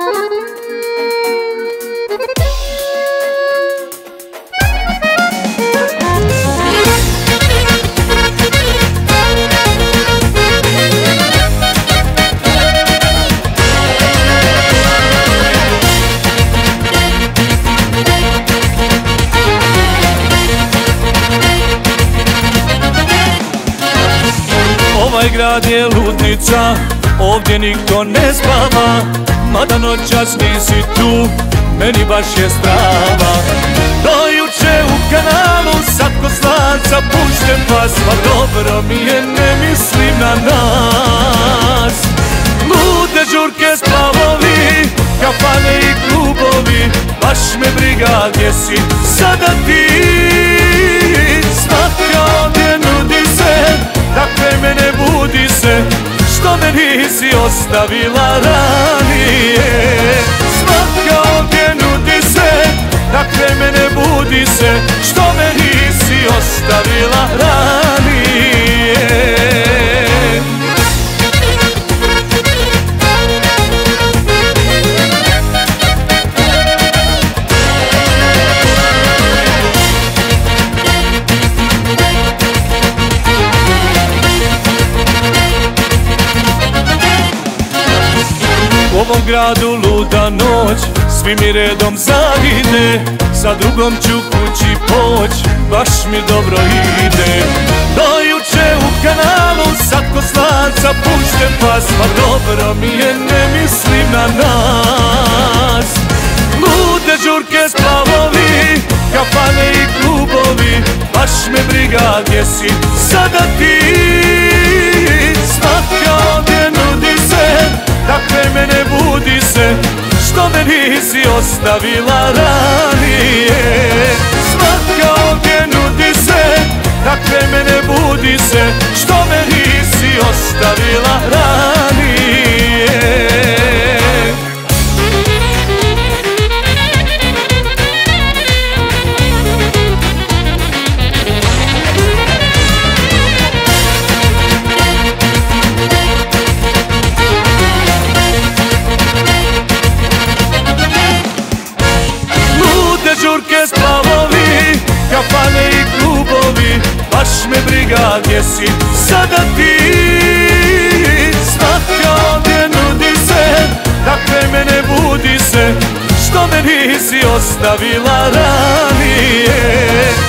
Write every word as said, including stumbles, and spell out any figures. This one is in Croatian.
Ovaj grad je ludnica, ovdje niko ne spava, mada noćas nisi tu, meni baš je strava. Do juče u kanalu, sad ko slanca pušten pas, pa dobro mi je, ne mislim na nas. Lude žurke, splavovi, kafane i klubovi, baš me briga gdje si sada ti. Svaka ovdje nudi se, dakle me ne budi se, što me nisi ostavila ranije. Svaka ovdje nudi se, dakle me ne budi se, što me nisi ostavila ranije. U ovom gradu luda noć, svi mi redom zavide, sa drugom ću kući poć, baš mi dobro ide. Do juče u kanalu, sad ko slanca pušten pas, pa dobro mi je, ne mislim na nas. Lude žurke, splavovi, kafane i klubovi, baš me briga gdje si sada ti. Svaka ovdje nudi se, dakle me ne budi se, što me nisi ostavila ranije. Svaka ovdje nudi se, dakle me ne budi se, što me nisi ostavila ranije. Žurke, splavovi, kafane i klubovi, baš me briga gdje si sada ti. Svaka ovdje nudi se, dakle me ne budi se, što me nisi ostavila ranije.